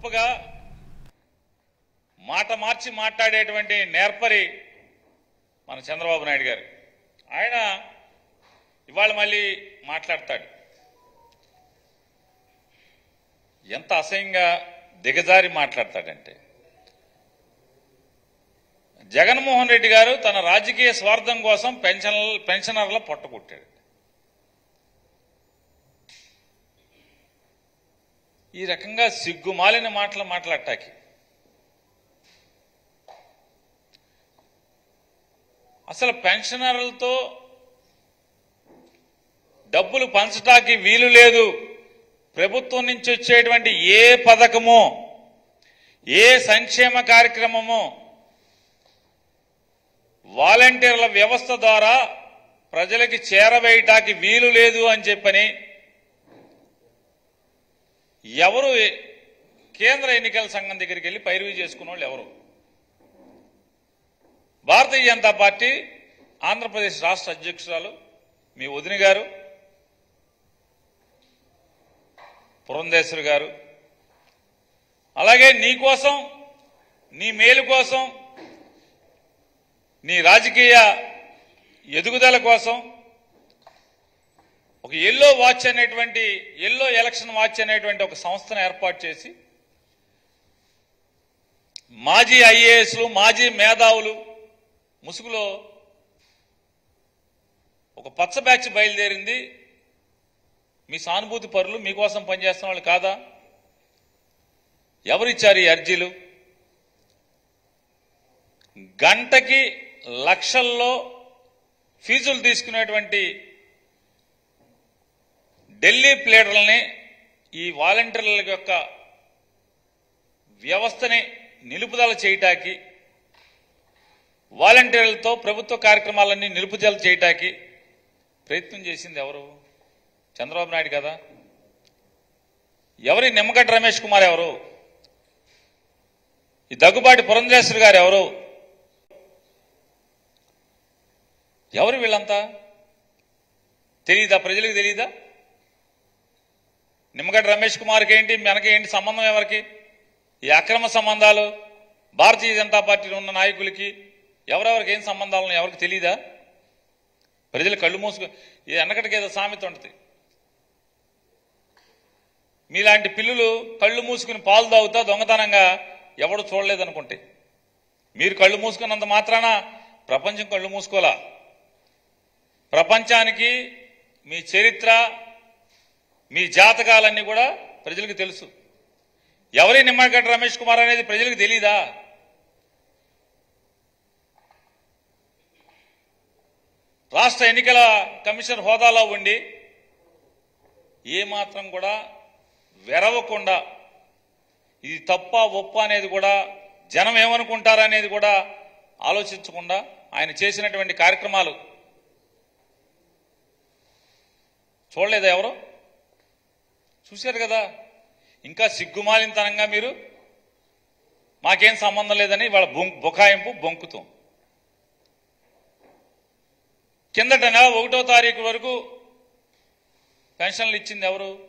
గొప్పగా మాట మార్చి మాట్లాడేటువంటి నేర్పరి మన చంద్రబాబు నాయుడు గారు. ఆయన ఇవాళ మళ్ళీ మాట్లాడతాడు. ఎంత అసహ్యంగా దిగజారి మాట్లాడతాడంటే, జగన్మోహన్ రెడ్డి గారు తన రాజకీయ స్వార్థం కోసం పెన్షనర్ల పొట్టకొట్టాడు. ఈ రకంగా సిగ్గుమాలిన మాటలు మాట్లాడటానికి అసలు పెన్షనర్లతో డబ్బులు పంచటానికి వీలు లేదు. ప్రభుత్వం నుంచి వచ్చేటువంటి ఏ పథకమో ఏ సంక్షేమ కార్యక్రమమో వాలంటీర్ల వ్యవస్థ ద్వారా ప్రజలకి చేరవేయటానికి వీలు లేదు అని చెప్పని ఎవరు కేంద్ర ఎన్నికల సంఘం దగ్గరికి వెళ్ళి పైరవీ చేసుకున్న వాళ్ళు ఎవరు? భారతీయ జనతా పార్టీ ఆంధ్రప్రదేశ్ రాష్ట్ర అధ్యక్షురాలు మీ వదిన గారు పురంధేశ్వరి గారు, అలాగే నీ కోసం, నీ మేలు కోసం, నీ రాజకీయ ఎదుగుదల కోసం ఒక ఎల్లో ఎలక్షన్ వాచ్ అనేటువంటి ఒక సంస్థను ఏర్పాటు చేసి మాజీ ఐఏఎస్లు, మాజీ మేధావులు ముసుగులో ఒక పచ్చ బ్యాచ్ బయలుదేరింది. మీ సానుభూతి పరులు, మీకోసం పనిచేస్తున్న వాళ్ళు కాదా? ఎవరిచ్చారు ఈ అర్జీలు? గంటకి లక్షల్లో ఫీజులు తీసుకునేటువంటి ఢిల్లీ ప్లేడర్లని, ఈ వాలంటీర్ల యొక్క వ్యవస్థని నిలుపుదల చేయటానికి, వాలంటీర్లతో ప్రభుత్వ కార్యక్రమాలన్నీ నిలుపుదల చేయటానికి ప్రయత్నం చేసింది ఎవరు? చంద్రబాబు నాయుడు కదా. ఎవరి నిమ్మగడ్డ రమేష్ కుమార్ ఎవరు? ఈ దగ్గుబాటి పురంధేశ్వరి గారు ఎవరు? ఎవరు వీళ్ళంతా? తెలీదా? ప్రజలకు తెలీదా? నిమ్మగడ్డ రమేష్ కుమార్కి ఏంటి, మనకేంటి సంబంధం? ఎవరికి ఈ అక్రమ సంబంధాలు? భారతీయ జనతా పార్టీలో ఉన్న నాయకులకి ఎవరెవరికి ఏం సంబంధాలను ఎవరికి తెలీదా? ప్రజలు కళ్ళు మూసుకు, ఎన్నకటికి ఏదో సామెత ఉంటుంది, మీలాంటి పిల్లులు కళ్ళు మూసుకుని పాలు తాగుతా దొంగతనంగా ఎవడు చూడలేదనుకుంటే, మీరు కళ్ళు మూసుకున్నంత మాత్రాన ప్రపంచం కళ్ళు మూసుకోలా. ప్రపంచానికి మీ చరిత్ర, మీ జాతకాలన్నీ కూడా ప్రజలకు తెలుసు. ఎవరి నిమ్మగడ్డ రమేష్ కుమార్ అనేది ప్రజలకు తెలీదా? రాష్ట్ర ఎన్నికల కమిషనర్ హోదాలో ఉండి ఏమాత్రం కూడా వెరవకుండా, ఇది తప్ప ఒప్ప అనేది కూడా, జనం ఏమనుకుంటారనేది కూడా ఆలోచించకుండా ఆయన చేసినటువంటి కార్యక్రమాలు చూడలేదా? ఎవరు చూశారు కదా. ఇంకా సిగ్గుమాలినతనంగా మీరు మాకేం సంబంధం లేదని వాళ్ళ బుకాయింపు బొంకుతాం. కిందట నెల 1వ తారీఖు వరకు పెన్షన్లు ఇచ్చింది ఎవరు?